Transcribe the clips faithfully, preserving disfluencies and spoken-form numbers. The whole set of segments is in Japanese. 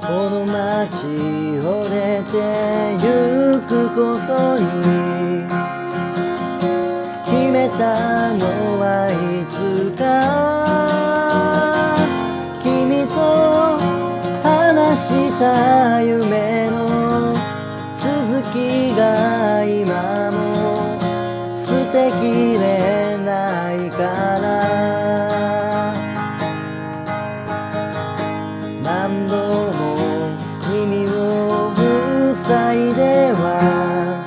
この街を出てゆくことに決めたのはいつか、君と話した夢の続きが今も捨てきれないから、何度も耳を塞いでは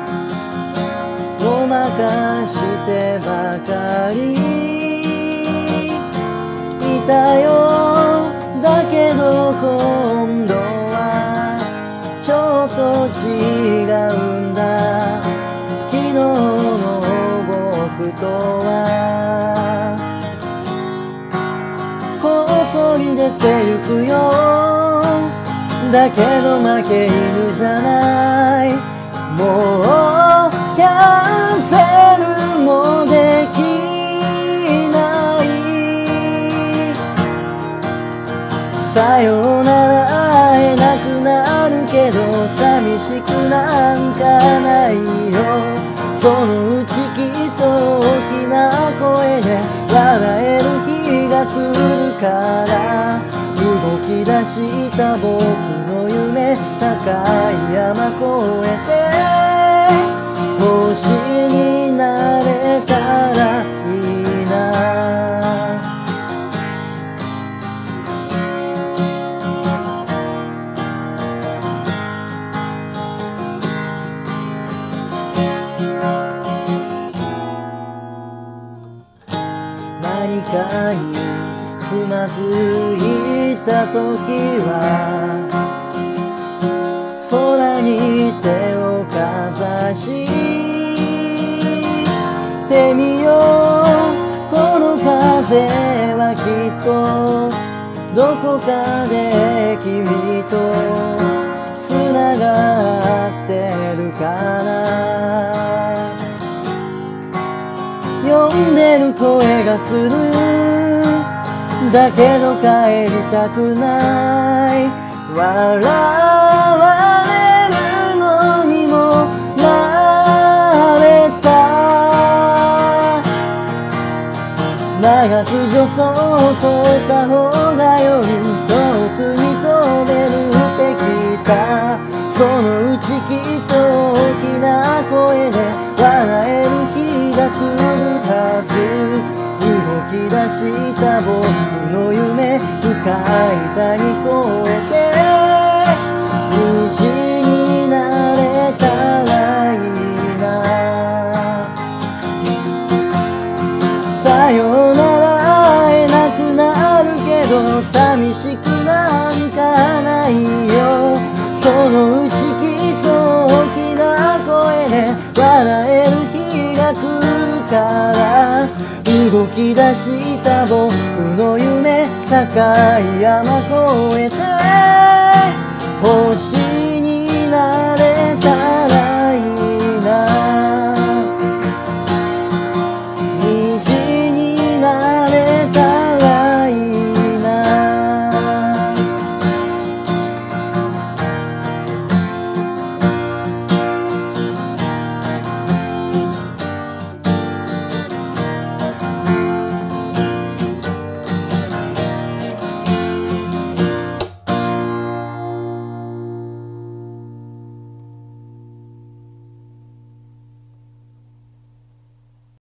ごまかしてばかりいたよ。だけど今度はちょっと違うんだ、昨日の僕とは。こっそり出てゆくよ、だけど負け犬じゃない。もうキャンセルもできない。さよなら会えなくなるけど寂しくなんかないよ。そのうちきっと大きな声で笑える日が来るから、動き出した僕の夢、高い山越えて星になれたらいいな。何かにつまずいた時は空に手をかざしてみよう。この風はきっとどこかで君とつながってるかな。呼んでる声がする、だけど帰りたくない。笑われるのにも慣れた。長く助走を取った方がより遠くに飛べるって聞いた。そのうちきっと大きな声で笑える日が来るはず。動き出した僕の夢、深い谷越えて虹になれたらいいな。さよなら会えなくなるけど寂しくなんかないよ。そのうちきっと大きな声で笑える日が来るから、動き出した僕の夢、高い山越えて